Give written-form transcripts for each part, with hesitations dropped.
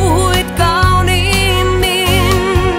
puhuit kauniimmin.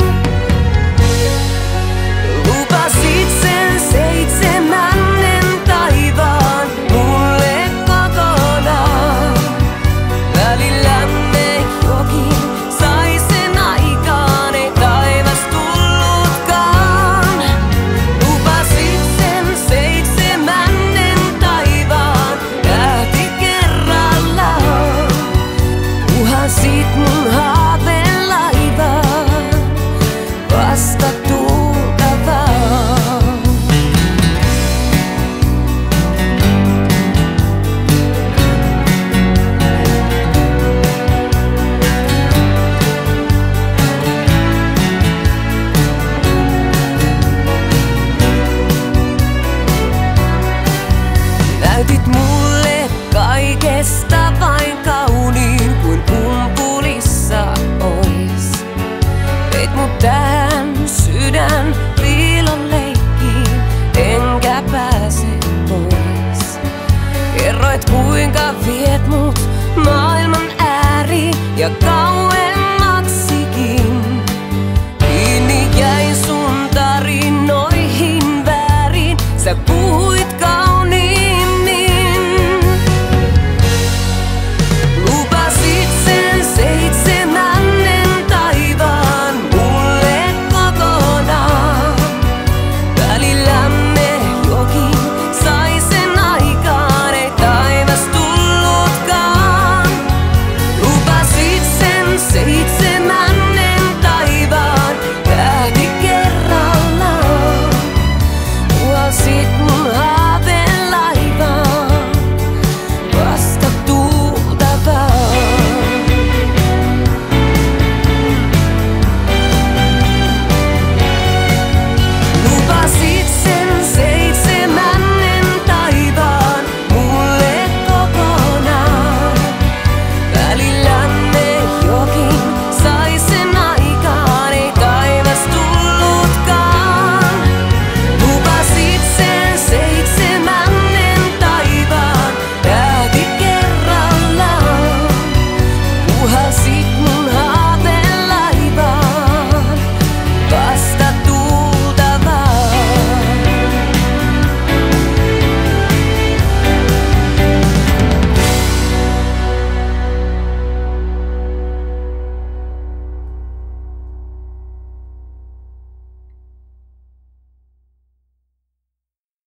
Lupasit sen seitsemännen taivaan mulle kokonaan. Välillämme jokin sai sen aikaan, ei taivas tullutkaan. Lupasit sen seitsemännen taivaan tähti kerrallaan. Puhasit mun haaveen laivaan, vasta tuulta vaan. Näytit mulle kaikesta vain kauniin kuin pumpulissa ois. Veit mut tähän sydän piilon leikkiin, enkä pääse pois. Kerroit kuinka viet mut maailman ääriin ja kauemmaksikin. Kiinni jäin sun tarinoihin väärin, sä puhuit